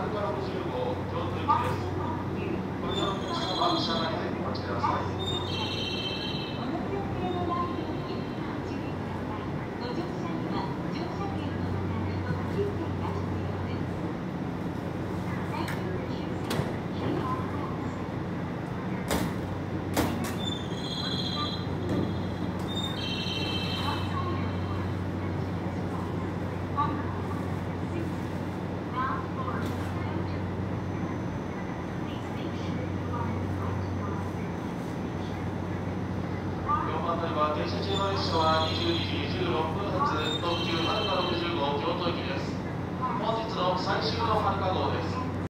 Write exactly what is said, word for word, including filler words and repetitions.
かろくじゅうご京都行きです。ご利用の皆様は車内でお待ちください。停車中の列車はにじゅうにじじゅうろっぷん発特急はるかろくじゅうご京都行きです。本日の最終のはるか号です。